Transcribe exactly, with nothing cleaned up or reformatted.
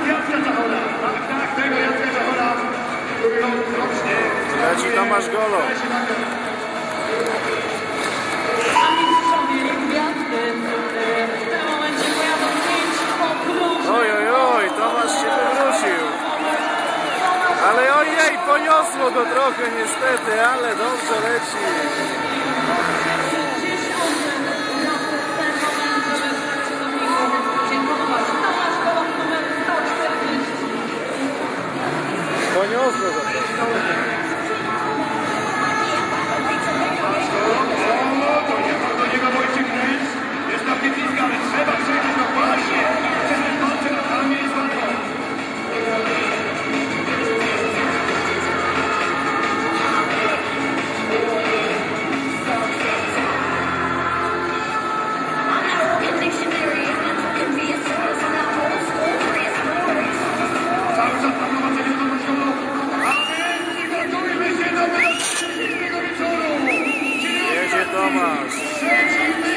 Leci Tomasz Golo. Oj, oj, oj, Tomasz się wywrócił. Ale ojej, poniosło go trochę niestety, ale dobrze leci. Poniosło go trochę. Jedzie Tomasz.